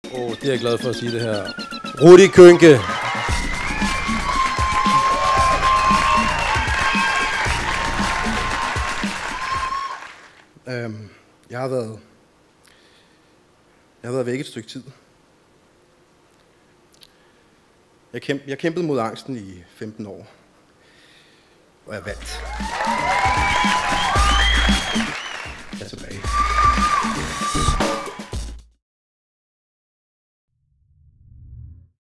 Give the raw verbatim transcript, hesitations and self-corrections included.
Åh, oh, det er jeg glad for at sige det her. Rudi Kønke. Øhm, jeg har været... Jeg har været væk et stykke tid. Jeg, kæmp, jeg kæmpede mod angsten i femten år. Og jeg vandt.